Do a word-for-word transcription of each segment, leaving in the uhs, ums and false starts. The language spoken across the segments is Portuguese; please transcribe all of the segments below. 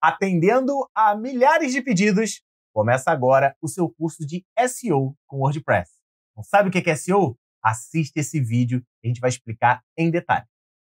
Atendendo a milhares de pedidos, começa agora o seu curso de S E O com WordPress. Não sabe o que é S E O? Assiste esse vídeo e a gente vai explicar em detalhe.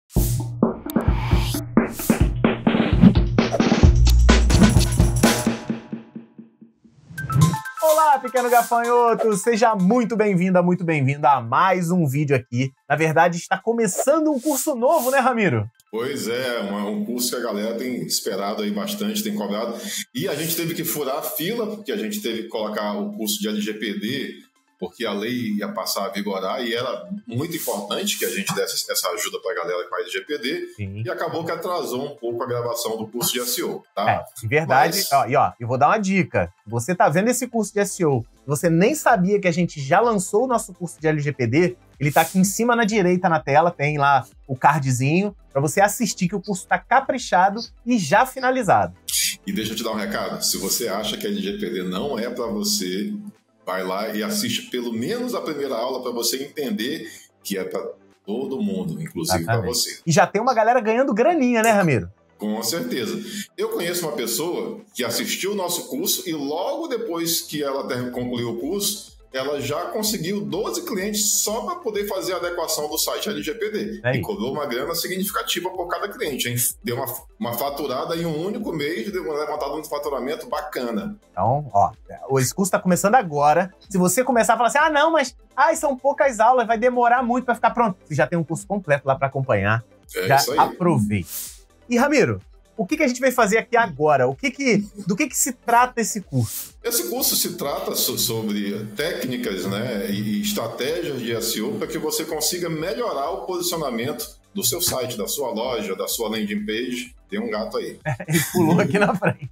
Olá, pequeno gafanhoto! Seja muito bem-vinda, muito bem-vinda a mais um vídeo aqui. Na verdade, está começando um curso novo, né, Ramiro? Pois é, um curso que a galera tem esperado aí bastante, tem cobrado. E a gente teve que furar a fila, porque a gente teve que colocar o curso de L G P D, porque a lei ia passar a vigorar e era muito importante que a gente desse essa ajuda para a galera com a L G P D. Sim. E acabou que atrasou um pouco a gravação do curso de S E O, tá? É, de verdade. Mas... Ó, e ó, eu vou dar uma dica. Você tá vendo esse curso de S E O, você nem sabia que a gente já lançou o nosso curso de L G P D, ele tá aqui em cima na direita na tela, tem lá o cardzinho, para você assistir que o curso tá caprichado e já finalizado. E deixa eu te dar um recado, se você acha que a L G P D não é para você... vai lá e assiste pelo menos a primeira aula para você entender que é para todo mundo, inclusive para você. E já tem uma galera ganhando graninha, né, Ramiro? Com certeza. Eu conheço uma pessoa que assistiu o nosso curso e logo depois que ela concluiu o curso, ela já conseguiu doze clientes só para poder fazer a adequação do site L G P D. É e cobrou uma grana significativa por cada cliente, hein? Deu uma, uma faturada em um único mês, deu uma levantada de faturamento bacana. Então, ó, esse curso está começando agora. Se você começar a falar assim, ah, não, mas ai, são poucas aulas, vai demorar muito para ficar pronto. Você já tem um curso completo lá para acompanhar. É já isso aí. Aproveite. E, Ramiro, o que, que a gente vai fazer aqui agora? O que que, do que, que se trata esse curso? Esse curso se trata sobre técnicas, né, e estratégias de S E O para que você consiga melhorar o posicionamento do seu site, da sua loja, da sua landing page. Tem um gato aí. Ele pulou aqui na frente.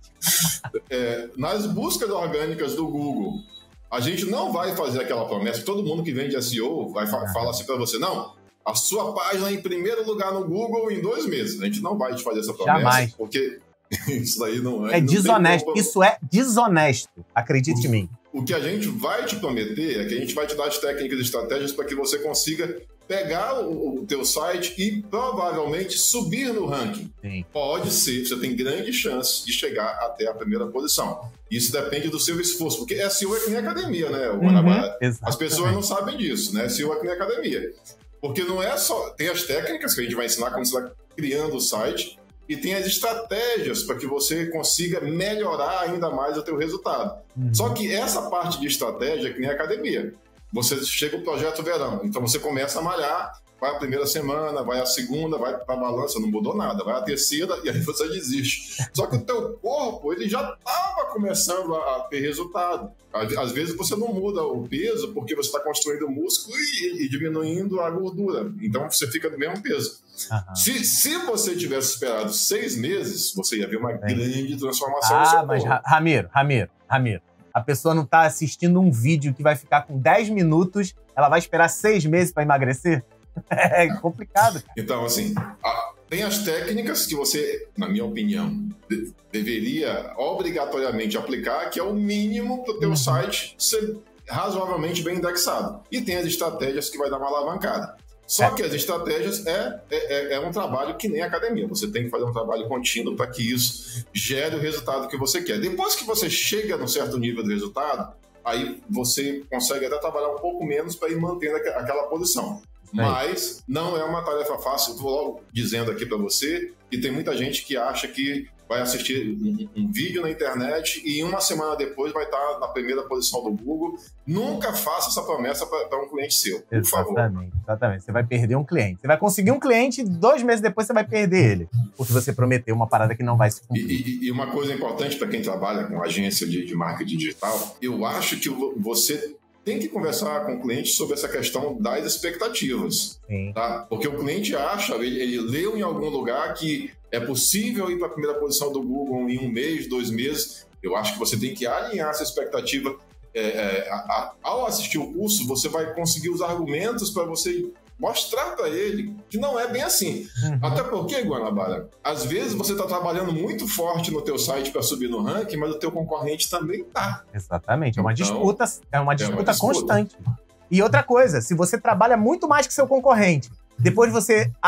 É, nas buscas orgânicas do Google, a gente não vai fazer aquela promessa. Todo mundo que vende S E O vai fa- fala assim para você, não, a sua página em primeiro lugar no Google em dois meses. A gente não vai te fazer essa promessa. Jamais. Porque isso aí não é... É não desonesto. como... Isso é desonesto. Acredite o, em mim. O que a gente vai te prometer é que a gente vai te dar as técnicas e estratégias para que você consiga pegar o, o teu site e provavelmente subir no ranking. Sim. Pode ser, você tem grande chance de chegar até a primeira posição. Isso depende do seu esforço, porque S E O é que nem academia, né, o Guanabara? Uhum, As pessoas não sabem disso, né? S E O é que nem academia. Porque não é só... Tem as técnicas que a gente vai ensinar quando você está criando o site e tem as estratégias para que você consiga melhorar ainda mais o teu resultado. Uhum. Só que essa parte de estratégia é que nem academia. Você chega o projeto verão, então você começa a malhar, vai a primeira semana, vai a segunda, vai para a balança, não mudou nada, vai a terceira e aí você desiste. Só que o teu corpo, ele já estava começando a ter resultado. Às vezes você não muda o peso porque você está construindo o músculo e, e diminuindo a gordura, então você fica do mesmo peso. Uhum. Se, se você tivesse esperado seis meses, você ia ver uma Sim. grande transformação ah, no seu corpo. Mas Ramiro, Ramiro, Ramiro, a pessoa não está assistindo um vídeo que vai ficar com dez minutos, ela vai esperar seis meses para emagrecer? É complicado, cara. Então, assim, a, tem as técnicas que você, na minha opinião, de, deveria obrigatoriamente aplicar, que é o mínimo para o teu uhum. site ser razoavelmente bem indexado. E tem as estratégias que vai dar uma alavancada. Só é. que as estratégias é, é, é um trabalho que nem academia. Você tem que fazer um trabalho contínuo para que isso gere o resultado que você quer. Depois que você chega num certo nível de resultado, aí você consegue até trabalhar um pouco menos para ir mantendo aquela posição. Mas não é uma tarefa fácil. Estou logo dizendo aqui para você que tem muita gente que acha que vai assistir um, um vídeo na internet e uma semana depois vai estar na primeira posição do Google. Nunca faça essa promessa para um cliente seu, por exatamente, favor. Exatamente. Você vai perder um cliente. Você vai conseguir um cliente e dois meses depois você vai perder ele, porque você prometeu uma parada que não vai se cumprir. E, e, e uma coisa importante para quem trabalha com agência de, de marketing digital, eu acho que você... tem que conversar com o cliente sobre essa questão das expectativas, tá? Porque o cliente acha, ele, ele leu em algum lugar que é possível ir para a primeira posição do Google em um mês, dois meses. Eu acho que você tem que alinhar essa expectativa. É, é, a, a, ao assistir o curso, você vai conseguir os argumentos para você mostrar para ele que não é bem assim. Uhum. Até porque, Guanabara, às vezes você está trabalhando muito forte no teu site para subir no ranking, mas o teu concorrente também está. Exatamente, é uma então, disputa, é uma disputa, é uma disputa constante. E outra coisa, se você trabalha muito mais que seu concorrente, depois você a,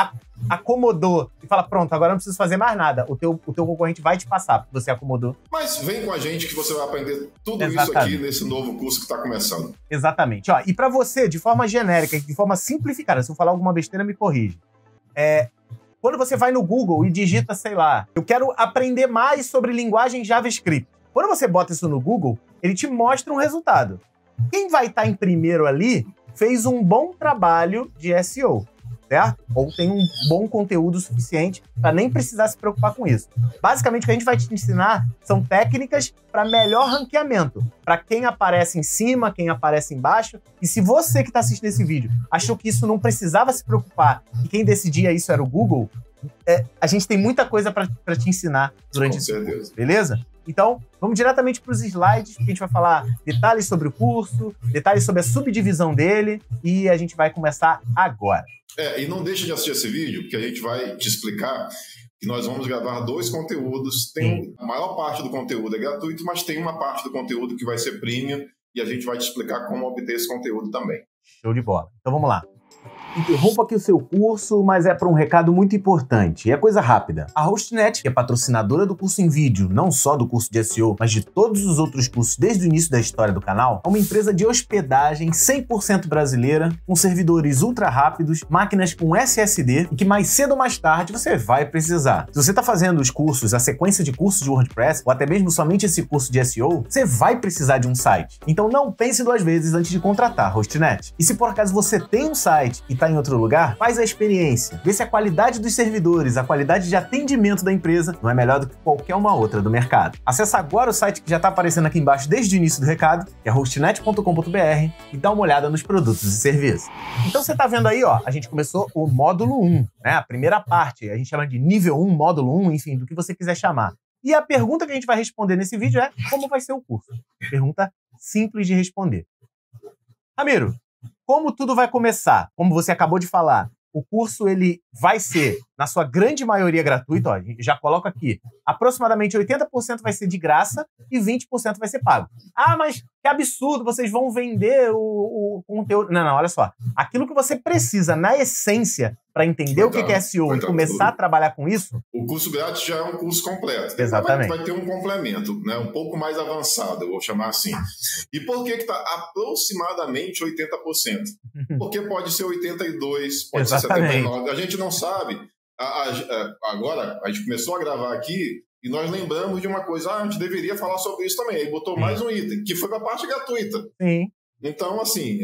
acomodou e fala, pronto, agora não preciso fazer mais nada. O teu, o teu concorrente vai te passar, porque você acomodou. Mas vem com a gente que você vai aprender tudo Exatamente. Isso aqui nesse novo curso que está começando. Exatamente. Ó, e para você, de forma genérica, de forma simplificada, se eu falar alguma besteira, me corrige. É, quando você vai no Google e digita, sei lá, eu quero aprender mais sobre linguagem JavaScript. Quando você bota isso no Google, ele te mostra um resultado. Quem vai estar em primeiro ali fez um bom trabalho de S E O, certo? Ou tem um bom conteúdo suficiente para nem precisar se preocupar com isso. Basicamente, o que a gente vai te ensinar são técnicas para melhor ranqueamento, para quem aparece em cima, quem aparece embaixo. E se você que está assistindo esse vídeo achou que isso não precisava se preocupar e quem decidia isso era o Google, é, a gente tem muita coisa para te ensinar durante esse curso, beleza? Então, vamos diretamente para os slides, que a gente vai falar detalhes sobre o curso, detalhes sobre a subdivisão dele, e a gente vai começar agora. É, e não deixa de assistir esse vídeo, porque a gente vai te explicar que nós vamos gravar dois conteúdos. Tem, a maior parte do conteúdo é gratuito, mas tem uma parte do conteúdo que vai ser premium, e a gente vai te explicar como obter esse conteúdo também. Show de bola. Então vamos lá. Interrompa aqui o seu curso, mas é para um recado muito importante. E é coisa rápida. A Hostnet, que é patrocinadora do curso em vídeo, não só do curso de S E O, mas de todos os outros cursos desde o início da história do canal, é uma empresa de hospedagem cem por cento brasileira, com servidores ultra rápidos, máquinas com S S D e que mais cedo ou mais tarde você vai precisar. Se você está fazendo os cursos, a sequência de cursos de WordPress, ou até mesmo somente esse curso de S E O, você vai precisar de um site. Então não pense duas vezes antes de contratar a Hostnet. E se por acaso você tem um site e está em outro lugar, faz a experiência. Vê se a qualidade dos servidores, a qualidade de atendimento da empresa não é melhor do que qualquer uma outra do mercado. Acesse agora o site que já está aparecendo aqui embaixo desde o início do recado, que é hostnet ponto com ponto br, e dá uma olhada nos produtos e serviços. Então você está vendo aí, ó, a gente começou o módulo um, né? A primeira parte, a gente chama de nível um, módulo um, enfim, do que você quiser chamar. E a pergunta que a gente vai responder nesse vídeo é: como vai ser o curso? Pergunta simples de responder. Ramiro, como tudo vai começar? Como você acabou de falar, o curso ele vai ser, na sua grande maioria, gratuito. Ó, já coloco aqui, aproximadamente oitenta por cento vai ser de graça e vinte por cento vai ser pago. Ah, mas que absurdo, vocês vão vender o, o conteúdo. Não, não, olha só. Aquilo que você precisa, na essência, para entender o que é S E O e começar a trabalhar com isso... O curso grátis já é um curso completo. Exatamente. Vai, vai ter um complemento, né, um pouco mais avançado, eu vou chamar assim. E por que está aproximadamente oitenta por cento? Porque pode ser oitenta e dois por cento, pode Exatamente. ser setenta e nove por cento. A gente não sabe. A, a, a, agora, a gente começou a gravar aqui e nós lembramos de uma coisa. Ah, a gente deveria falar sobre isso também. Aí botou Sim. mais um item, que foi para a parte gratuita. Sim. Então, assim,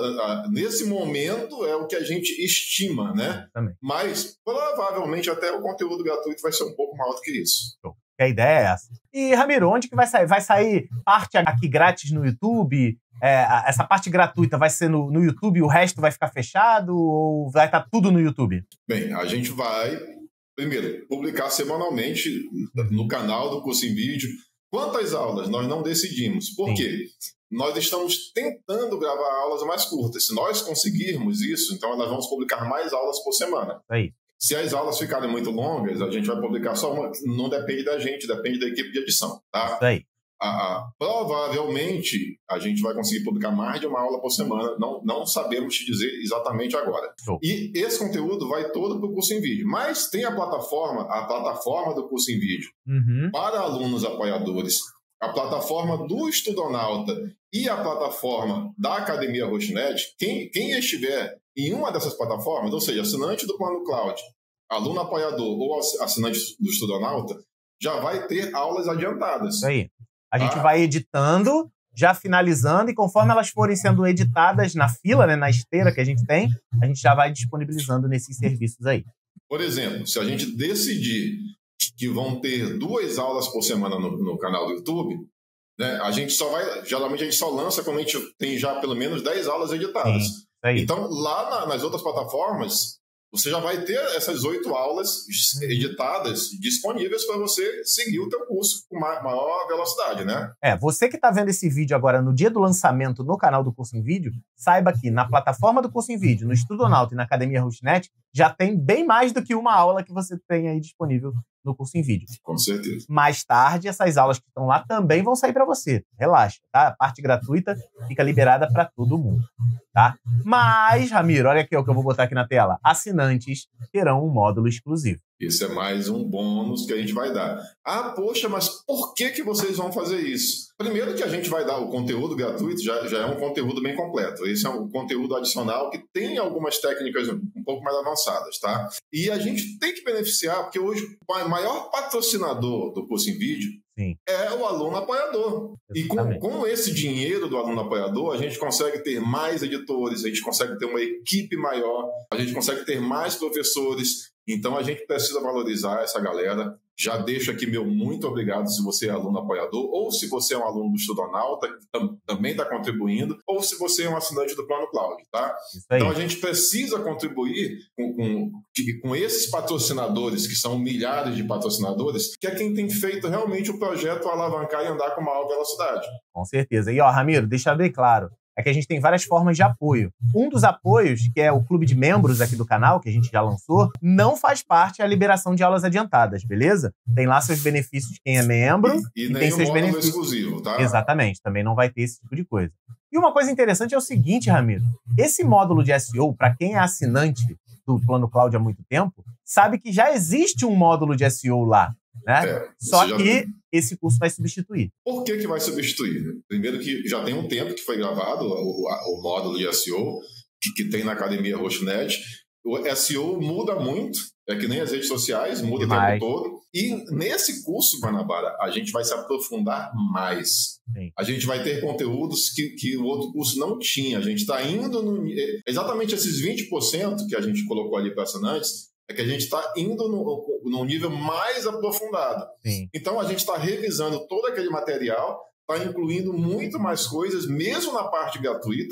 nesse momento é o que a gente estima, né? Também. Mas, provavelmente, até o conteúdo gratuito vai ser um pouco maior do que isso. A ideia é essa. E, Ramiro, onde que vai sair? Vai sair parte aqui grátis no YouTube? É, essa parte gratuita vai ser no, no YouTube e o resto vai ficar fechado? Ou vai estar tudo no YouTube? Bem, a gente vai, primeiro, publicar semanalmente no canal do Curso em Vídeo. Quantas aulas? Nós não decidimos. Por Sim. quê? Nós estamos tentando gravar aulas mais curtas. Se nós conseguirmos isso, então nós vamos publicar mais aulas por semana. Aí. Se as aulas ficarem muito longas, a gente vai publicar só uma. Não depende da gente, depende da equipe de edição. Tá? Aí. Ah, ah, provavelmente a gente vai conseguir publicar mais de uma aula por semana. Não, não sabemos te dizer exatamente agora. Oh. E esse conteúdo vai todo para o curso em vídeo. Mas tem a plataforma, a plataforma do curso em vídeo uhum. para alunos apoiadores. A plataforma do Estudonauta e a plataforma da Academia Hostnet, quem, quem estiver em uma dessas plataformas, ou seja, assinante do Plano Cloud, aluno apoiador ou assinante do Estudonauta, já vai ter aulas adiantadas. Isso aí. A gente ah. vai editando, já finalizando, e conforme elas forem sendo editadas na fila, né, na esteira que a gente tem, a gente já vai disponibilizando nesses serviços aí. Por exemplo, se a gente decidir que vão ter duas aulas por semana no, no canal do YouTube, né, a gente só vai, geralmente a gente só lança quando a gente tem já pelo menos dez aulas editadas. Sim, então, lá na, nas outras plataformas, você já vai ter essas oito aulas editadas disponíveis para você seguir o teu curso com maior velocidade, né? É, você que está vendo esse vídeo agora no dia do lançamento no canal do Curso em Vídeo, saiba que na plataforma do Curso em Vídeo, no Estudonauta e na Academia Hostnet, já tem bem mais do que uma aula que você tem aí disponível no curso em vídeo. Com certeza. Mais tarde, essas aulas que estão lá também vão sair para você. Relaxa, tá? A parte gratuita fica liberada para todo mundo, tá? Mas, Ramiro, olha aqui o que eu vou botar aqui na tela. Assinantes terão um módulo exclusivo. Esse é mais um bônus que a gente vai dar. Ah, poxa, mas por que que vocês vão fazer isso? Primeiro que a gente vai dar o conteúdo gratuito, já, já é um conteúdo bem completo. Esse é um conteúdo adicional que tem algumas técnicas um pouco mais avançadas, tá? E a gente tem que beneficiar, porque hoje o maior patrocinador do curso em vídeo Sim. é o aluno apoiador. Exatamente. E com, com esse dinheiro do aluno apoiador, a gente consegue ter mais editores, a gente consegue ter uma equipe maior, a gente consegue ter mais professores. Então, a gente precisa valorizar essa galera. Já deixo aqui meu muito obrigado se você é aluno apoiador, ou se você é um aluno do Estudonauta, que tam, também está contribuindo, ou se você é um assinante do Plano Cloud, tá? Então, a gente precisa contribuir com, com, com esses patrocinadores, que são milhares de patrocinadores, que é quem tem feito realmente o projeto alavancar e andar com maior velocidade. Com certeza. E, ó, Ramiro, deixa bem claro, é que a gente tem várias formas de apoio. Um dos apoios, que é o clube de membros aqui do canal, que a gente já lançou, não faz parte da liberação de aulas adiantadas, beleza? Tem lá seus benefícios quem é membro e, e, e tem seus benefícios exclusivo, tá? Exatamente, também não vai ter esse tipo de coisa. E uma coisa interessante é o seguinte, Ramiro, esse módulo de S E O, para quem é assinante do Plano Cloud há muito tempo, sabe que já existe um módulo de S E O lá, né? É, Só que já... esse curso vai substituir. Por que que vai substituir? Primeiro que já tem um tempo que foi gravado o, o módulo de S E O, que, que tem na Academia Roxonet. O S E O muda muito, é que nem as redes sociais, muda Demais. o tempo todo. E nesse curso, Guanabara, a gente vai se aprofundar mais. Sim. A gente vai ter conteúdos que, que o outro curso não tinha. A gente está indo no... Exatamente esses vinte por cento que a gente colocou ali para assinantes, é que a gente está indo no, no nível mais aprofundado. Sim. Então, a gente está revisando todo aquele material, está incluindo muito mais coisas, mesmo na parte gratuita,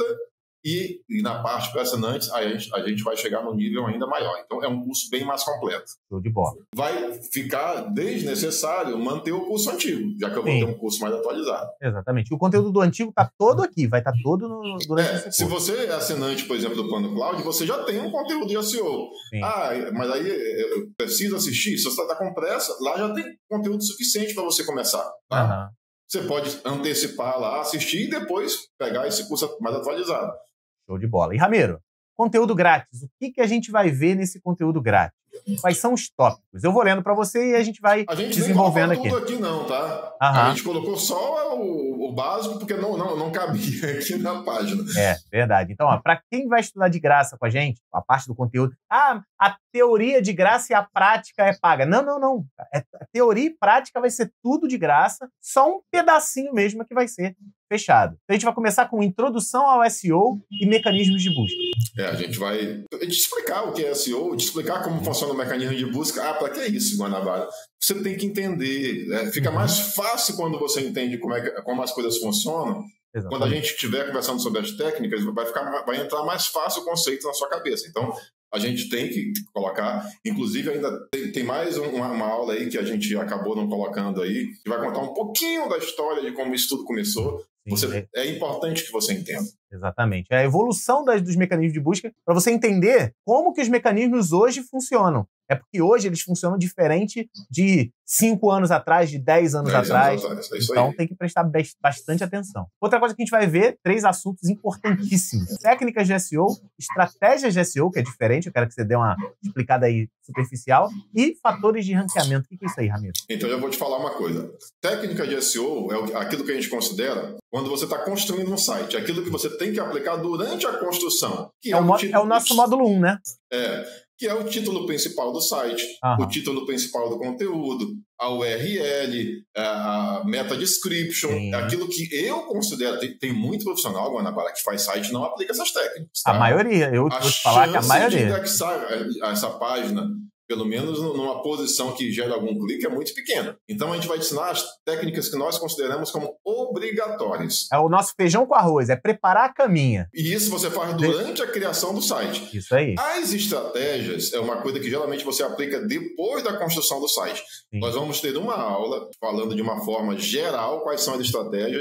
e, e na parte para assinantes, a gente, a gente vai chegar num nível ainda maior. Então, é um curso bem mais completo. Show de bola. Vai ficar desnecessário manter o curso antigo, já que eu vou Sim. ter um curso mais atualizado. Exatamente. O conteúdo do antigo está todo aqui, vai estar tá todo no, durante é, esse curso. Se você é assinante, por exemplo, do Plano Cloud, você já tem um conteúdo de S E O. Sim. Ah, mas aí eu preciso assistir. Se você está com pressa, lá já tem conteúdo suficiente para você começar. Tá? Uhum. Você pode antecipar lá, assistir e depois pegar esse curso mais atualizado. Show de bola. E, Ramiro, conteúdo grátis. O que, que a gente vai ver nesse conteúdo grátis? Quais são os tópicos? Eu vou lendo para você e a gente vai a gente desenvolvendo aqui. A gente não colocou tudo aqui não, tá? Uhum. A gente colocou só o, o básico porque não, não, não cabia aqui na página. É, verdade. Então, para quem vai estudar de graça com a gente, a parte do conteúdo, ah, a teoria de graça e a prática é paga. Não, não, não. É, a teoria e prática vai ser tudo de graça, só um pedacinho mesmo que vai ser fechado. Então, a gente vai começar com introdução ao S E O e mecanismos de busca. É, a gente vai te explicar o que é S E O, te explicar como funciona o mecanismo de busca. Ah, para que é isso, Guanabara? Você tem que entender. Né? Fica uhum. mais fácil quando você entende como, é que, como as coisas funcionam. Exatamente. Quando a gente estiver conversando sobre as técnicas, vai, ficar, vai entrar mais fácil o conceito na sua cabeça. Então, a gente tem que colocar, inclusive ainda tem, tem mais uma, uma aula aí que a gente acabou não colocando aí, que vai contar um pouquinho da história de como isso tudo começou. Você, é importante que você entenda. Exatamente. É a evolução das, dos mecanismos de busca para você entender como que os mecanismos hoje funcionam. É porque hoje eles funcionam diferente de cinco anos atrás, de dez anos dez atrás. Anos atrás. É então tem que prestar bastante atenção. Outra coisa que a gente vai ver, três assuntos importantíssimos. Técnicas de S E O, estratégias de S E O, que é diferente, eu quero que você dê uma explicada aí superficial, e fatores de ranqueamento. O que é isso aí, Ramiro? Então eu vou te falar uma coisa. Técnica de S E O é aquilo que a gente considera quando você está construindo um site, aquilo que você tem que aplicar durante a construção. Que é, é, o, é o nosso módulo um, né? É, que é o título principal do site, Aham. o título principal do conteúdo, a U R L, a meta description, Sim. aquilo que eu considero, tem, tem muito profissional, Guanabara, que faz site e não aplica essas técnicas. Tá? A maioria, eu vou te falar que a maioria. A chance de indexar essa página, pelo menos numa posição que gera algum clique, é muito pequena. Então, a gente vai ensinar as técnicas que nós consideramos como obrigatórias. É o nosso feijão com arroz, é preparar a caminha. E isso você faz durante a criação do site. Isso aí. As estratégias é uma coisa que geralmente você aplica depois da construção do site. Sim. Nós vamos ter uma aula falando de uma forma geral quais são as estratégias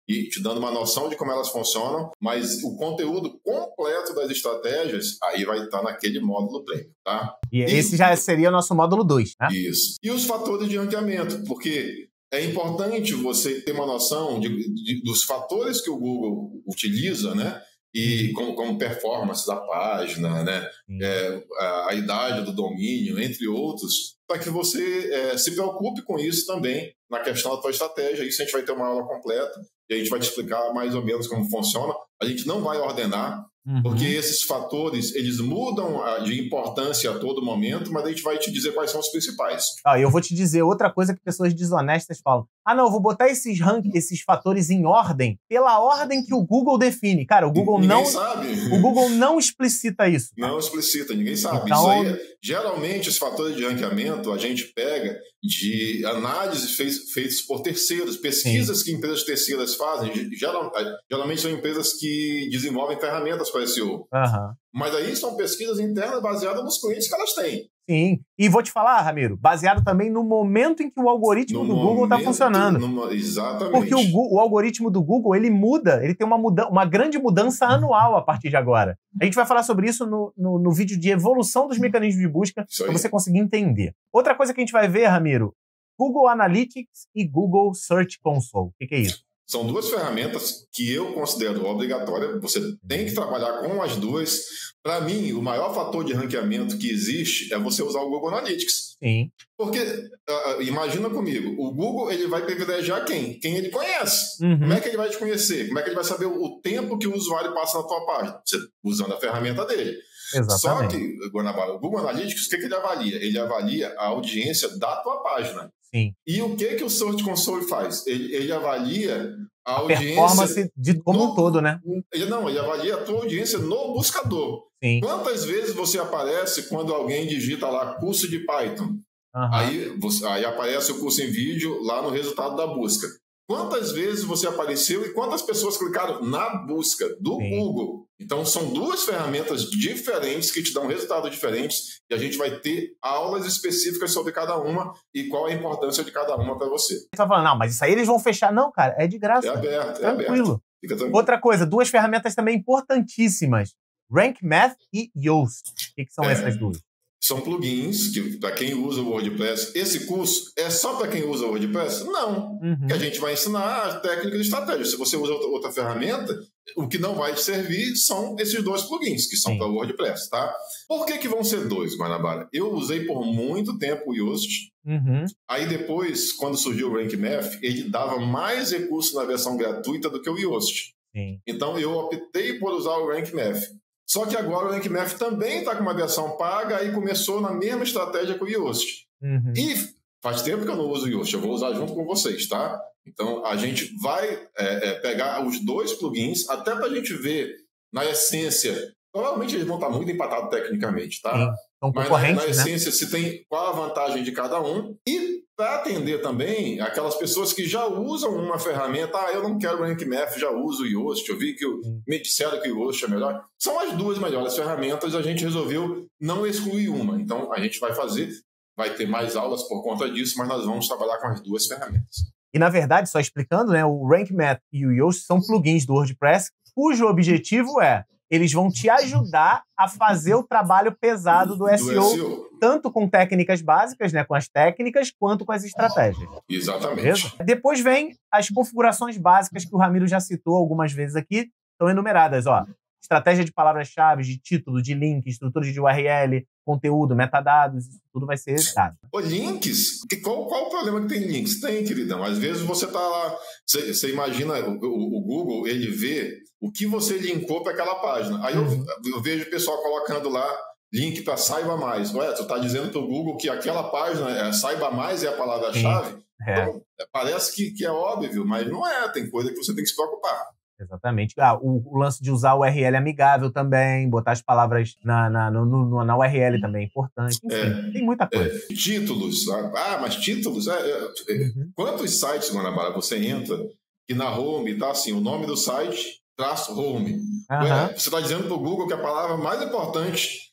e te dando uma noção de como elas funcionam, mas o conteúdo completo das estratégias, aí vai estar naquele módulo Premium, tá? E, e esse já seria o nosso módulo dois, né? Isso. E os fatores de ranqueamento, porque é importante você ter uma noção de, de, dos fatores que o Google utiliza, né? E como, como performance da página, né? É, a, a idade do domínio, entre outros, para que você é, se preocupe com isso também na questão da tua estratégia. Isso a gente vai ter uma aula completa e a gente vai te explicar mais ou menos como funciona. A gente não vai ordenar, uhum. porque esses fatores, eles mudam de importância a todo momento, mas a gente vai te dizer quais são os principais. Ah, eu vou te dizer outra coisa que pessoas desonestas falam. Ah, não, eu vou botar esses, rank, esses fatores em ordem, pela ordem que o Google define. Cara, o Google ninguém não... sabe. O Google não explicita isso. Não explicita, ninguém sabe. Então... Isso aí, geralmente, os fatores de ranqueamento a gente pega de análises feitas por terceiros, pesquisas Sim. que empresas terceiras fazem. Geral, geralmente são empresas que desenvolvem ferramentas para S E O. Uhum. Mas aí são pesquisas internas baseadas nos clientes que elas têm. Sim. E vou te falar, Ramiro, baseado também no momento em que o algoritmo no do Google está funcionando. No, exatamente. Porque o, o algoritmo do Google, ele muda, ele tem uma, muda, uma grande mudança anual a partir de agora. A gente vai falar sobre isso no, no, no vídeo de evolução dos mecanismos de busca, para você conseguir entender. Outra coisa que a gente vai ver, Ramiro, Google Analytics e Google Search Console. O que, que é isso? São duas ferramentas que eu considero obrigatórias. Você tem que trabalhar com as duas. Para mim, o maior fator de ranqueamento que existe é você usar o Google Analytics. Sim. Porque, uh, imagina comigo, o Google ele vai privilegiar quem? Quem ele conhece. Uhum. Como é que ele vai te conhecer? Como é que ele vai saber o tempo que o usuário passa na tua página? Você, usando a ferramenta dele. Exatamente. Só que, Guanabara, o Google Analytics, o que, que ele avalia? Ele avalia a audiência da tua página. Sim. E o que, que o Search Console faz? Ele, ele avalia a, a audiência... performance de, como no, um todo, né? Ele, não, ele avalia a tua audiência no buscador. Sim. Quantas vezes você aparece quando alguém digita lá curso de Python? Uhum. Aí, você, aí aparece o curso em vídeo lá no resultado da busca. Quantas vezes você apareceu e quantas pessoas clicaram na busca do Sim. Google? Então, são duas ferramentas diferentes que te dão resultados diferentes e a gente vai ter aulas específicas sobre cada uma e qual a importância de cada uma para você. Você tá falando, não, mas isso aí eles vão fechar. Não, cara, é de graça. É aberto, é tranquilo. aberto. Fica tranquilo. Outra coisa, duas ferramentas também importantíssimas. Rank Math e Yoast. O que, que são é. essas duas? São plugins que, para quem usa o WordPress, esse curso é só para quem usa o WordPress? Não. Uhum. Que a gente vai ensinar a técnica de estratégia. Se você usa outra, outra ferramenta, o que não vai te servir são esses dois plugins, que são para o WordPress, tá? Por que que vão ser dois, Guanabara? Eu usei por muito tempo o Yoast. Uhum. Aí depois, quando surgiu o Rank Math, ele dava mais recursos na versão gratuita do que o Yoast. Sim. Então eu optei por usar o Rank Math. Só que agora o Rank Math também está com uma versão paga e começou na mesma estratégia que o Yoast. Uhum. E faz tempo que eu não uso o Yoast, eu vou usar junto com vocês, tá? Então a gente vai é, é, pegar os dois plugins, até para a gente ver na essência. Provavelmente eles vão estar muito empatados tecnicamente, tá? Sim. São Mas na, na né? essência se tem qual a vantagem de cada um. E para atender também aquelas pessoas que já usam uma ferramenta, ah, eu não quero o Rank Math, já uso o Yoast, eu vi que eu, me disseram que o Yoast é melhor. São as duas melhores ferramentas, a gente resolveu não excluir uma. Então a gente vai fazer, vai ter mais aulas por conta disso, mas nós vamos trabalhar com as duas ferramentas. E na verdade, só explicando, né, o Rank Math e o Yoast são plugins do WordPress, cujo objetivo é eles vão te ajudar a fazer o trabalho pesado do, do S E O, S E O, tanto com técnicas básicas, né, com as técnicas, quanto com as estratégias. Exatamente. Beleza? Depois vem as configurações básicas que o Ramiro já citou algumas vezes aqui, estão enumeradas, ó. Estratégia de palavras-chave, de título, de link, estrutura de U R L, conteúdo, metadados, isso tudo vai ser dado. Ô, links? Qual, qual o problema que tem links? Tem, queridão. Às vezes você tá lá, você, você imagina, o, o, o Google, ele vê o que você linkou para aquela página. Aí eu, eu vejo o pessoal colocando lá link para saiba mais. Ué, tu tá dizendo para o Google que aquela página, é, saiba mais é a palavra-chave? É. Então, parece que, que é óbvio, mas não é. Tem coisa que você tem que se preocupar. Exatamente. Ah, o, o lance de usar o U R L amigável também, botar as palavras na, na, no, no, na U R L também é importante. Enfim, é, tem muita coisa. É, títulos. Ah, mas títulos? É, é, uhum. Quantos sites, Guanabara, você entra que na home tá assim, o nome do site, traço home. Uhum. É, você está dizendo para o Google que a palavra mais importante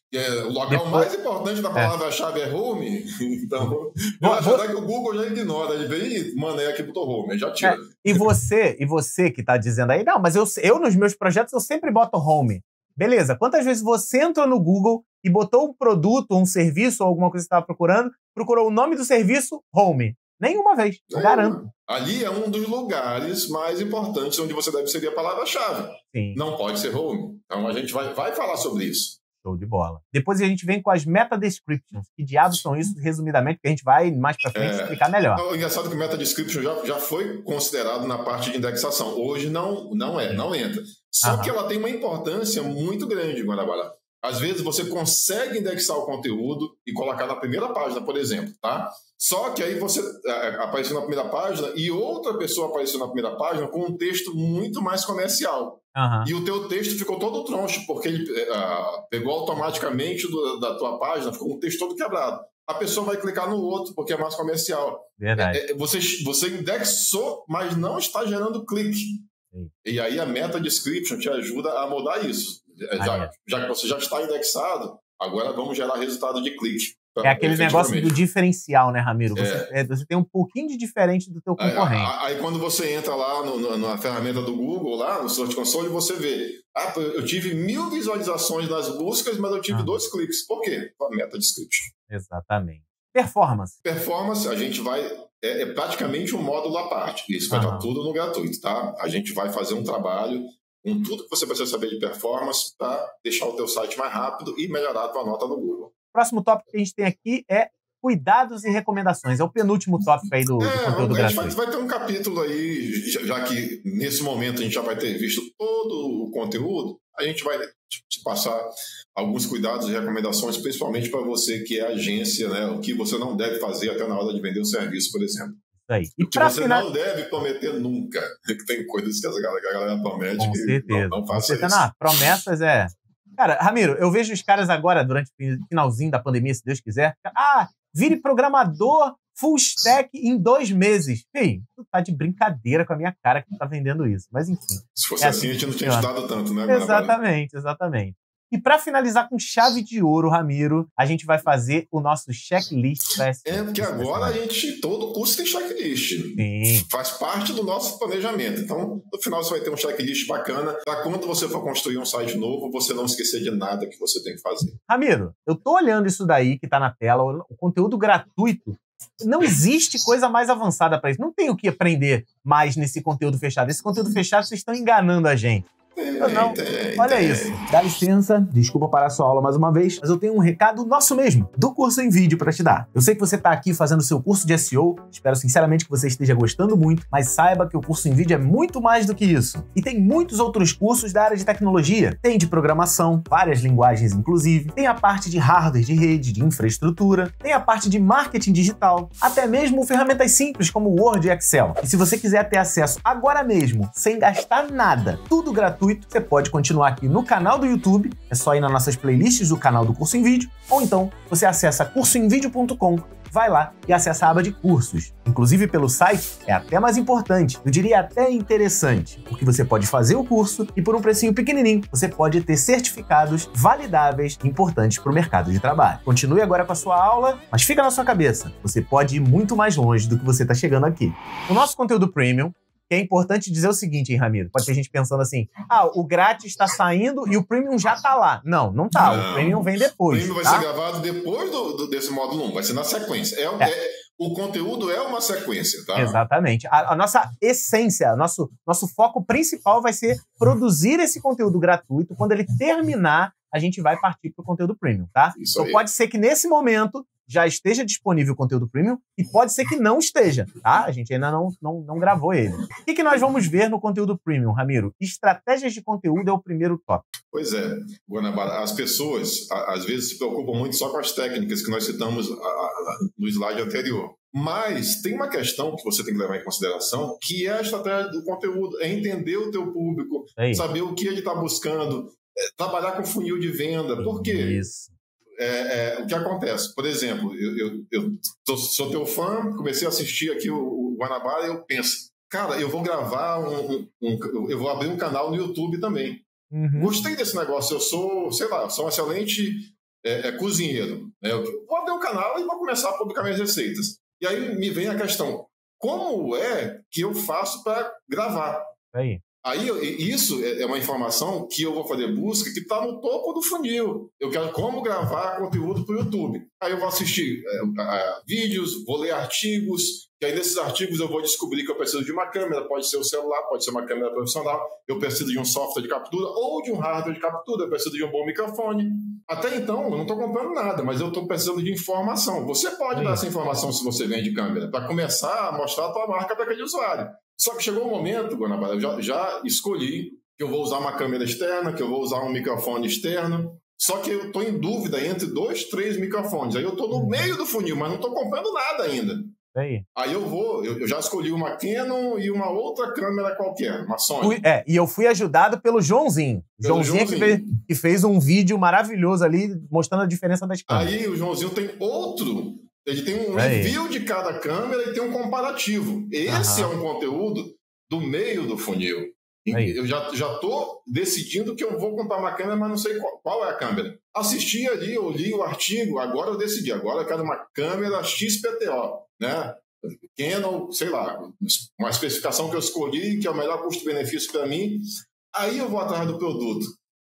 É, o local Depois... mais importante da palavra-chave é, é home, então eu acho até que o Google já ignora, ele vem mané aqui botou home, já tira. É, e você, e você que está dizendo aí, não, mas eu, eu nos meus projetos eu sempre boto home. Beleza, quantas vezes você entrou no Google e botou um produto, um serviço, ou alguma coisa que você estava procurando, procurou o nome do serviço, home? Nenhuma vez, eu é, garanto. Ali é um dos lugares mais importantes onde você deve inserir a palavra-chave. Sim. Não pode ser home. Então a gente vai, vai falar sobre isso. Show de bola. Depois a gente vem com as meta descriptions. Que diabos são isso, resumidamente, que a gente vai mais pra frente é, explicar melhor. O engraçado é que o meta description já, já foi considerado na parte de indexação. Hoje não, não é, não entra. Só Aham. que ela tem uma importância muito grande, Guanabara. Às vezes você consegue indexar o conteúdo e colocar na primeira página, por exemplo, tá? Só que aí você é, apareceu na primeira página e outra pessoa apareceu na primeira página com um texto muito mais comercial. Uhum. E o teu texto ficou todo troncho, porque ele uh, pegou automaticamente do, da tua página, ficou um texto todo quebrado. A pessoa vai clicar no outro, porque é mais comercial. Verdade. É, é, você, você indexou, mas não está gerando clique. Sim. E aí a meta description te ajuda a mudar isso. Já, ah, já que você já está indexado, agora vamos gerar resultado de clique. É aquele negócio do diferencial, né, Ramiro? Você, é. É, você tem um pouquinho de diferente do teu concorrente. Aí, aí quando você entra lá no, no, na ferramenta do Google, lá no Search Console, você vê, ah, eu tive mil visualizações nas buscas, mas eu tive ah. dois cliques. Por quê? Com a meta description. Exatamente. Performance. Performance, a gente vai... É, é praticamente um módulo à parte. Isso vai ah. estar tudo no gratuito, tá? A gente vai fazer um trabalho com tudo que você precisa saber de performance para deixar o teu site mais rápido e melhorar a tua nota no Google. O próximo tópico que a gente tem aqui é cuidados e recomendações. É o penúltimo tópico aí do, do é, conteúdo a gente gratuito. Vai, vai ter um capítulo aí, já, já que nesse momento a gente já vai ter visto todo o conteúdo, a gente vai te passar alguns cuidados e recomendações, principalmente para você que é agência, né? O que você não deve fazer até na hora de vender o serviço, por exemplo. Aí. E que você final... não deve prometer nunca. Tem coisas que a galera, a galera promete Com que certeza. não, não faça isso. Não, promessas é... Cara, Ramiro, eu vejo os caras agora, durante o finalzinho da pandemia, se Deus quiser, ah, vire programador full stack em dois meses. Fih, tu tá de brincadeira com a minha cara que tu tá vendendo isso. Mas enfim. Se fosse é assim, assim, a gente não tinha estudado tanto, né? Exatamente, exatamente. E para finalizar com chave de ouro, Ramiro, a gente vai fazer o nosso checklist. É, porque agora a gente, todo curso tem checklist. Sim. Faz parte do nosso planejamento. Então, no final você vai ter um checklist bacana para quando você for construir um site novo, você não esquecer de nada que você tem que fazer. Ramiro, eu tô olhando isso daí que tá na tela, o conteúdo gratuito. Não existe coisa mais avançada para isso. Não tem o que aprender mais nesse conteúdo fechado. Esse conteúdo fechado, vocês estão enganando a gente. Tem, não, tem, olha tem. isso. Dá licença, desculpa parar a sua aula mais uma vez, mas eu tenho um recado nosso mesmo, do curso em vídeo para te dar. Eu sei que você está aqui fazendo o seu curso de S E O, espero sinceramente que você esteja gostando muito, mas saiba que o curso em vídeo é muito mais do que isso. E tem muitos outros cursos da área de tecnologia. Tem de programação, várias linguagens inclusive, tem a parte de hardware de rede, de infraestrutura, tem a parte de marketing digital, até mesmo ferramentas simples como Word e Excel. E se você quiser ter acesso agora mesmo, sem gastar nada, tudo gratuito, você pode continuar aqui no canal do YouTube, é só ir nas nossas playlists do canal do Curso em Vídeo, ou então você acessa curso em vídeo ponto com, vai lá e acessa a aba de cursos. Inclusive pelo site é até mais importante, eu diria até interessante, porque você pode fazer o curso e por um precinho pequenininho você pode ter certificados validáveis importantes para o mercado de trabalho. Continue agora com a sua aula, mas fica na sua cabeça, você pode ir muito mais longe do que você está chegando aqui. O nosso conteúdo premium, que é importante dizer o seguinte, hein, Ramiro? Pode ter gente pensando assim, ah, o grátis está saindo e o Premium já está lá. Não, não tá. Não, o Premium vem depois. O Premium tá? vai ser gravado depois do, do, desse módulo um, vai ser na sequência. É, é. É, o conteúdo é uma sequência, tá? Exatamente. A, a nossa essência, nosso, nosso foco principal vai ser produzir esse conteúdo gratuito. Quando ele terminar, a gente vai partir para o conteúdo Premium, tá? Isso então aí. Pode ser que nesse momento já esteja disponível o conteúdo premium e pode ser que não esteja, tá? A gente ainda não, não, não gravou ele. O que, que nós vamos ver no conteúdo premium, Ramiro? Estratégias de conteúdo é o primeiro tópico. Pois é, Guanabara, as pessoas às vezes se preocupam muito só com as técnicas que nós citamos no slide anterior. Mas tem uma questão que você tem que levar em consideração, que é a estratégia do conteúdo, é entender o teu público, Aí. saber o que ele está buscando, é, trabalhar com funil de venda. Por quê? Isso. É, é, o que acontece? Por exemplo, eu, eu, eu tô, sou teu fã, comecei a assistir aqui o, o Guanabara e eu penso, cara, eu vou gravar, um, um, um, eu vou abrir um canal no YouTube também. Uhum. Gostei desse negócio, eu sou, sei lá, sou um excelente é, é cozinheiro. Né? Eu vou abrir um canal e vou começar a publicar minhas receitas. E aí me vem a questão, como é que eu faço para gravar? Aí. Aí, isso é uma informação que eu vou fazer busca que está no topo do funil. Eu quero como gravar conteúdo para o YouTube. Aí eu vou assistir é, é, vídeos, vou ler artigos, e aí nesses artigos eu vou descobrir que eu preciso de uma câmera, pode ser o celular, pode ser uma câmera profissional, eu preciso de um software de captura ou de um hardware de captura, eu preciso de um bom microfone. Até então, eu não estou comprando nada, mas eu estou precisando de informação. Você pode Sim. dar essa informação se você vende câmera, para começar a mostrar a tua marca para aquele usuário. Só que chegou um momento, Guanabara, eu já, já escolhi que eu vou usar uma câmera externa, que eu vou usar um microfone externo, só que eu estou em dúvida entre dois, três microfones. Aí eu estou no meio do funil, mas não estou comprando nada ainda. Aí. Aí eu vou, eu, eu já escolhi uma Canon e uma outra câmera qualquer, uma Sony. Fui, é, e eu fui ajudado pelo Joãozinho. Pelo Joãozinho, Joãozinho. Que, fez, que fez um vídeo maravilhoso ali, mostrando a diferença das câmeras. Aí o Joãozinho tem outro... Ele tem um Aí. review de cada câmera e tem um comparativo. Esse Aham. é um conteúdo do meio do funil. Aí. Eu já estou decidindo que eu vou comprar uma câmera, mas não sei qual, qual é a câmera. Assisti ali, eu li o artigo, agora eu decidi. Agora eu quero uma câmera X P T O, né? Canon, sei lá, uma especificação que eu escolhi, que é o melhor custo-benefício para mim. Aí eu vou atrás do produto.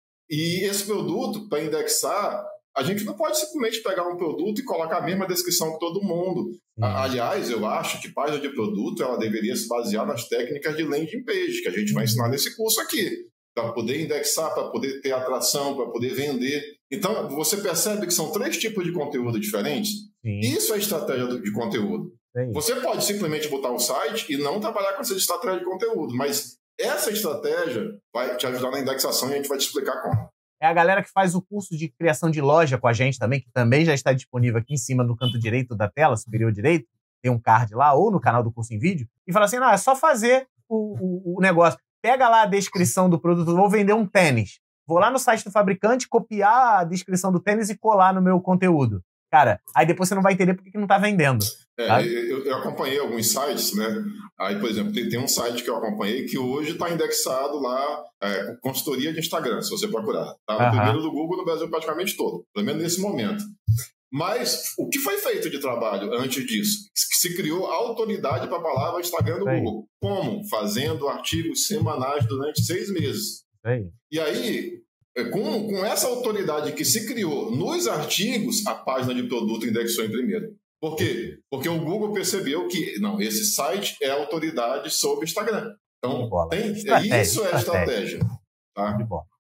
E esse produto, para indexar, a gente não pode simplesmente pegar um produto e colocar a mesma descrição que todo mundo. Hum. Aliás, eu acho que página de produto ela deveria se basear nas técnicas de landing page, que a gente vai ensinar nesse curso aqui, para poder indexar, para poder ter atração, para poder vender. Então, você percebe que são três tipos de conteúdo diferentes? Sim. Isso é estratégia de conteúdo. Sim. Você pode simplesmente botar um site e não trabalhar com essa estratégia de conteúdo, mas essa estratégia vai te ajudar na indexação e a gente vai te explicar como. É a galera que faz o curso de criação de loja com a gente também, que também já está disponível aqui em cima no canto direito da tela, superior direito, tem um card lá, ou no canal do curso em vídeo, e fala assim, não, é só fazer o, o, o negócio. Pega lá a descrição do produto, vou vender um tênis. Vou lá no site do fabricante, copiar a descrição do tênis e colar no meu conteúdo. Cara, aí depois você não vai entender porque que não está vendendo. É, eu, eu acompanhei alguns sites, né? Aí, por exemplo, tem, tem um site que eu acompanhei que hoje está indexado lá, é, consultoria de Instagram, se você procurar. Está no uh-huh. primeiro do Google no Brasil praticamente todo, pelo menos nesse momento. Mas o que foi feito de trabalho antes disso? Se criou autoridade para a palavra Instagram do Sim. Google. Como? Fazendo artigos semanais durante seis meses. Sim. E aí... Com, com essa autoridade que se criou nos artigos, a página de produto indexou em primeiro. Por quê? Porque o Google percebeu que não, esse site é autoridade sobre Instagram. Então, tem, estratégia, isso é estratégia. estratégia tá?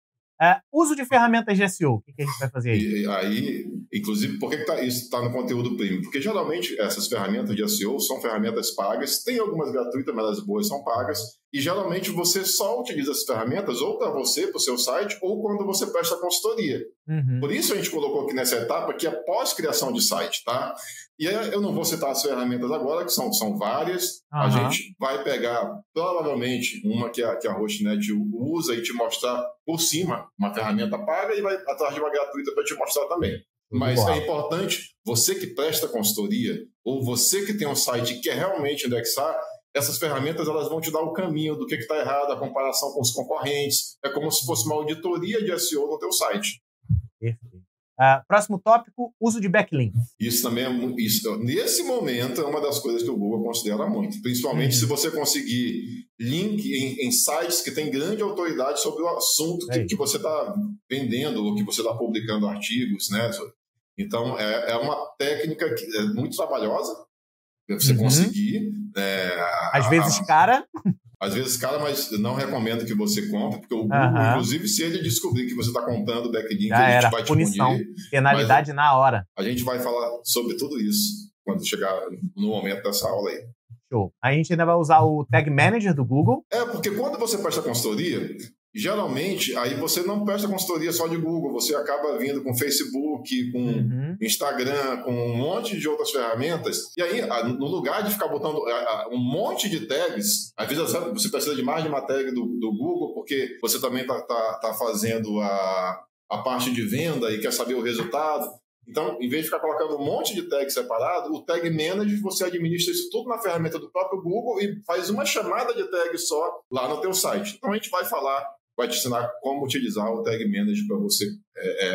É, uso de ferramentas de S E O, o que, que a gente vai fazer aí? E, aí, inclusive, por que, que tá, isso está no conteúdo premium? Porque geralmente essas ferramentas de S E O são ferramentas pagas, tem algumas gratuitas, mas as boas são pagas. E geralmente você só utiliza essas ferramentas ou para você, para o seu site, ou quando você presta consultoria. Uhum. Por isso a gente colocou aqui nessa etapa que é pós-criação de site, tá? E aí eu não vou citar as ferramentas agora, que são, são várias. Uhum. A gente vai pegar provavelmente uma que a, que a Hostnet usa e te mostrar por cima uma ferramenta paga e vai atrás de uma gratuita para te mostrar também. Mas Uau. É importante, você que presta consultoria ou você que tem um site e quer realmente indexar, essas ferramentas elas vão te dar o caminho do que está errado, a comparação com os concorrentes. É como se fosse uma auditoria de S E O no teu site. Perfeito. Uh, próximo tópico, uso de backlink. Isso também é muito... Isso, nesse momento é uma das coisas que o Google considera muito. Principalmente uhum. se você conseguir link em, em sites que têm grande autoridade sobre o assunto que, que você está vendendo ou que você está publicando artigos, né? Então, é, é uma técnica que é muito trabalhosa. Você uhum. conseguir... É, Às a, vezes, cara... Às vezes, cara, mas não recomendo que você compre, porque o Google, uhum. inclusive, se ele descobrir que você está comprando backlink, Já a gente era, vai te punição, punir. Penalidade na hora. A gente vai falar sobre tudo isso quando chegar no momento dessa aula aí. Show. A gente ainda vai usar o Tag Manager do Google. É, porque quando você presta consultoria... Geralmente, aí você não presta consultoria só de Google, você acaba vindo com Facebook, com uhum. Instagram, com um monte de outras ferramentas. E aí, no lugar de ficar botando um monte de tags, às vezes você precisa de mais de uma tag do, do Google, porque você também está tá, tá fazendo a, a parte de venda e quer saber o resultado. Então, em vez de ficar colocando um monte de tags separado, o Tag Manager, você administra isso tudo na ferramenta do próprio Google e faz uma chamada de tag só lá no teu site. Então, a gente vai falar... vai te ensinar como utilizar o Tag Manager para você é, é,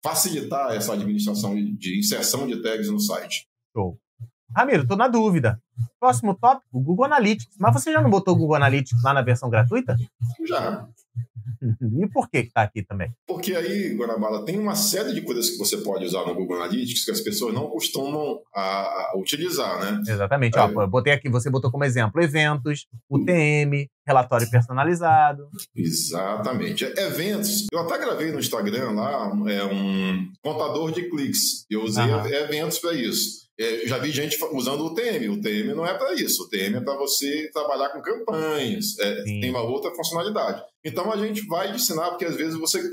facilitar essa administração de inserção de tags no site. Show. Ramiro, tô na dúvida. Próximo tópico, o Google Analytics. Mas você já não botou o Google Analytics lá na versão gratuita? Já. E por que que tá aqui também? Porque aí, Guanabara, tem uma série de coisas que você pode usar no Google Analytics que as pessoas não costumam a, a utilizar, né? Exatamente. É. Ó, eu botei aqui, você botou como exemplo eventos, U T M, relatório personalizado. Exatamente. Eventos. Eu até gravei no Instagram lá é um contador de cliques. Eu usei Aham. eventos para isso. É, já vi gente usando o U T M. O U T M não é para isso. O U T M é para você trabalhar com campanhas. É, tem uma outra funcionalidade. Então, a gente vai ensinar, porque às vezes você...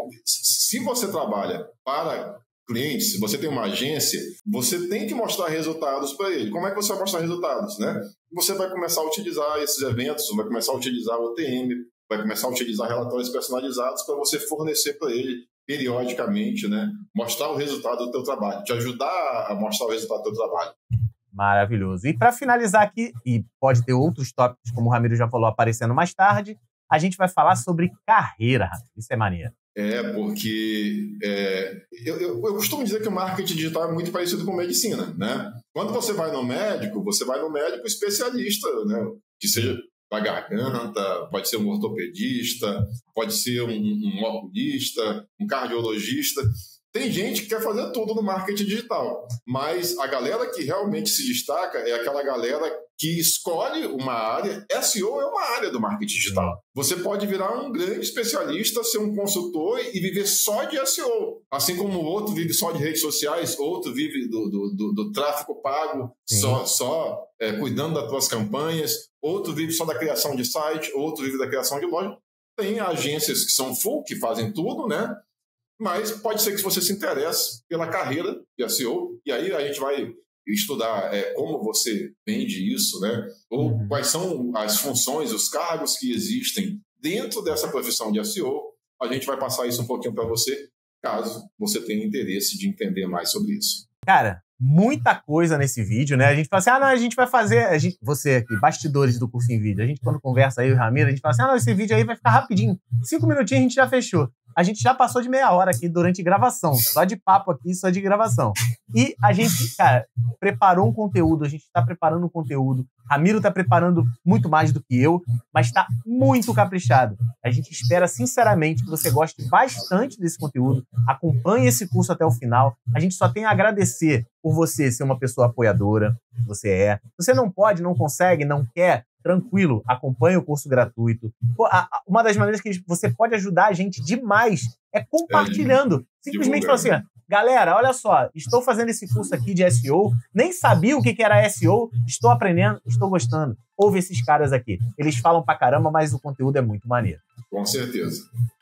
Se você trabalha para clientes, se você tem uma agência, você tem que mostrar resultados para ele. Como é que você vai mostrar resultados, né? Você vai começar a utilizar esses eventos, vai começar a utilizar o U T M, vai começar a utilizar relatórios personalizados para você fornecer para ele periodicamente, né? Mostrar o resultado do teu trabalho, te ajudar a mostrar o resultado do teu trabalho. Maravilhoso. E para finalizar aqui, e pode ter outros tópicos, como o Ramiro já falou, aparecendo mais tarde, a gente vai falar sobre carreira. Isso é maneiro. É, porque é, eu, eu, eu costumo dizer que o marketing digital é muito parecido com medicina, né? Quando você vai no médico, você vai no médico especialista, né? Que seja para garganta, pode ser um ortopedista, pode ser um, um oculista, um cardiologista. Tem gente que quer fazer tudo no marketing digital, mas a galera que realmente se destaca é aquela galera que escolhe uma área. S E O é uma área do marketing digital. Você pode virar um grande especialista, ser um consultor e viver só de S E O. Assim como o outro vive só de redes sociais, outro vive do, do, do, do tráfego pago, Sim. só, só é, cuidando das suas campanhas, outro vive só da criação de site, outro vive da criação de loja. Tem agências que são full, que fazem tudo, né? Mas pode ser que você se interesse pela carreira de S E O, e aí a gente vai estudar é, como você vende isso, né? Ou uhum. quais são as funções, os cargos que existem dentro dessa profissão de S E O. A gente vai passar isso um pouquinho para você, caso você tenha interesse de entender mais sobre isso. Cara, muita coisa nesse vídeo, né? A gente fala assim, ah, não, a gente vai fazer... A gente, você aqui, bastidores do curso em vídeo, a gente quando conversa aí, o Ramiro, a gente fala assim, ah, não, esse vídeo aí vai ficar rapidinho. Cinco minutinhos a gente já fechou. A gente já passou de meia hora aqui durante gravação, só de papo aqui, só de gravação. E a gente, cara, preparou um conteúdo, a gente está preparando um conteúdo, Ramiro está preparando muito mais do que eu, mas está muito caprichado. A gente espera, sinceramente, que você goste bastante desse conteúdo, acompanhe esse curso até o final. A gente só tem a agradecer por você ser uma pessoa apoiadora, você é. Você não pode, não consegue, não quer, tranquilo, acompanhe o curso gratuito. Uma das maneiras que você pode ajudar a gente demais é compartilhando. Simplesmente falando assim, galera, olha só, estou fazendo esse curso aqui de S E O, nem sabia o que era S E O, estou aprendendo, estou gostando. Ouve esses caras aqui. Eles falam pra caramba, mas o conteúdo é muito maneiro. Com certeza.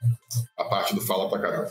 A parte do fala pra caramba.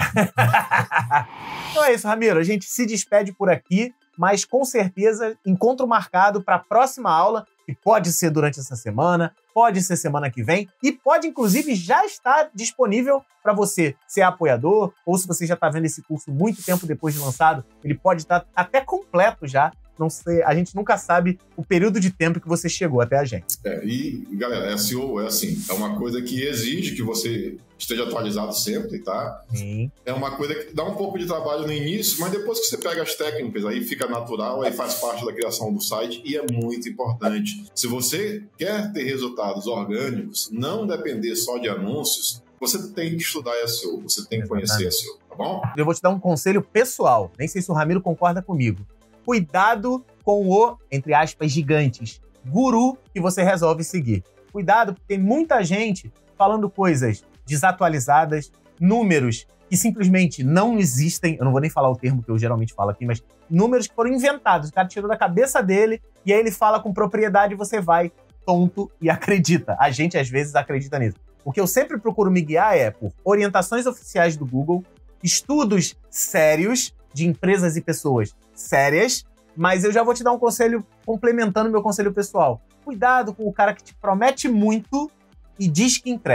Então é isso, Ramiro. A gente se despede por aqui, mas com certeza encontro marcado para a próxima aula, que pode ser durante essa semana, pode ser semana que vem e pode, inclusive, já estar disponível para você ser apoiador, ou se você já está vendo esse curso muito tempo depois de lançado, ele pode estar até completo já. Não sei, a gente nunca sabe o período de tempo que você chegou até a gente. É, e, galera, S E O é assim, é uma coisa que exige que você esteja atualizado sempre, tá? Sim. É uma coisa que dá um pouco de trabalho no início, mas depois que você pega as técnicas, aí fica natural, aí faz parte da criação do site e é muito importante. Se você quer ter resultados orgânicos, não depender só de anúncios, você tem que estudar S E O, você tem que conhecer S E O, tá bom? Eu vou te dar um conselho pessoal, nem sei se o Ramiro concorda comigo. Cuidado com o, entre aspas, gigantes, guru que você resolve seguir. Cuidado, porque tem muita gente falando coisas desatualizadas, números que simplesmente não existem, eu não vou nem falar o termo que eu geralmente falo aqui, mas números que foram inventados, o cara tirou da cabeça dele e aí ele fala com propriedade e você vai tonto e acredita. A gente, às vezes, acredita nisso. O que eu sempre procuro me guiar é por orientações oficiais do Google, estudos sérios de empresas e pessoas sérias, mas eu já vou te dar um conselho complementando meu conselho pessoal. Cuidado com o cara que te promete muito e diz que entrega.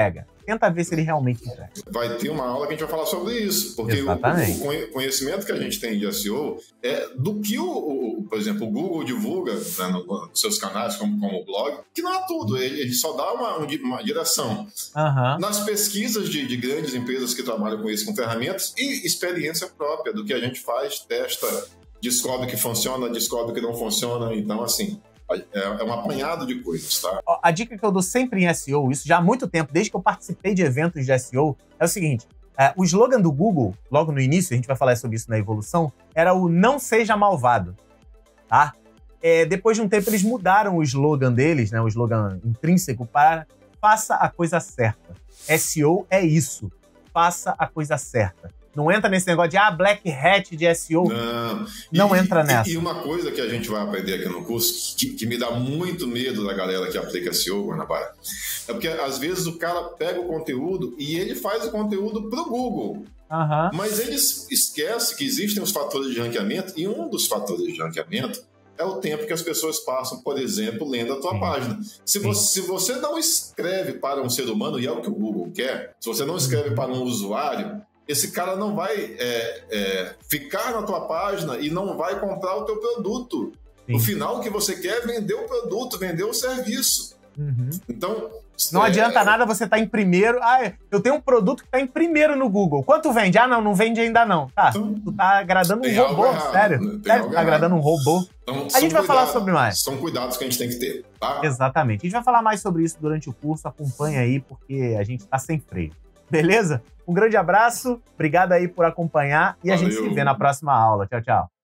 tenta ver se ele realmente entrega. Vai ter uma aula que a gente vai falar sobre isso, porque o, o conhecimento que a gente tem de S E O é do que, o, o por exemplo, o Google divulga, né, nos seus canais, como, como o blog, que não é tudo, ele, ele só dá uma, uma direção. Uhum. Nas pesquisas de, de grandes empresas que trabalham com isso, com ferramentas, e experiência própria do que a gente faz, testa, descobre que funciona, descobre que não funciona, então, assim... É um apanhado de coisas, tá? A dica que eu dou sempre em S E O, isso já há muito tempo, desde que eu participei de eventos de S E O, é o seguinte, é, o slogan do Google, logo no início, a gente vai falar sobre isso na evolução, era o não seja malvado, tá? É, depois de um tempo, eles mudaram o slogan deles, né, o slogan intrínseco, para faça a coisa certa. S E O é isso, faça a coisa certa. Não entra nesse negócio de, ah, black hat de S E O. Não, não e, entra nessa. E uma coisa que a gente vai aprender aqui no curso, que, que me dá muito medo da galera que aplica S E O, Guanabara, é porque às vezes o cara pega o conteúdo e ele faz o conteúdo pro Google. Uhum. Mas ele esquece que existem os fatores de ranqueamento, e um dos fatores de ranqueamento é o tempo que as pessoas passam, por exemplo, lendo a tua Sim. página. Se você, se você não escreve para um ser humano, e é o que o Google quer, se você não escreve para um usuário, esse cara não vai é, é, ficar na tua página e não vai comprar o teu produto. Sim. No final, o que você quer é vender o produto, vender o serviço. Uhum. Então... Não é, adianta nada você estar tá em primeiro. Ah, eu tenho um produto que está em primeiro no Google. Quanto vende? Ah, não, não vende ainda não. Tá, então, tu tá agradando um robô, errado, sério. Sério, tu tá agradando um robô. Então, a gente vai falar sobre mais. São cuidados que a gente tem que ter, tá? Exatamente. A gente vai falar mais sobre isso durante o curso. Acompanha aí, porque a gente tá sem freio. Beleza? Um grande abraço, obrigado aí por acompanhar e Valeu. A gente se vê na próxima aula. Tchau, tchau.